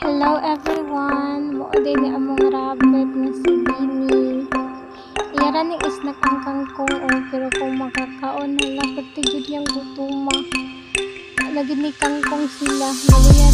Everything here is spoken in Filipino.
Hello everyone! Mao din ni among rabbit nga si Bini. Iyara ni isnak ang kangkong pero kung makakaon hala pati jud yang gutuma. Lagi ni kangkong sila. Naliyara